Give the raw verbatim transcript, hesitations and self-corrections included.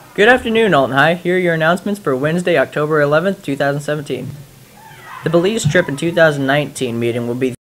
Good afternoon, Alton High. Here are your announcements for Wednesday, October eleventh, two thousand seventeen. The Belize Trip in two thousand nineteen meeting will be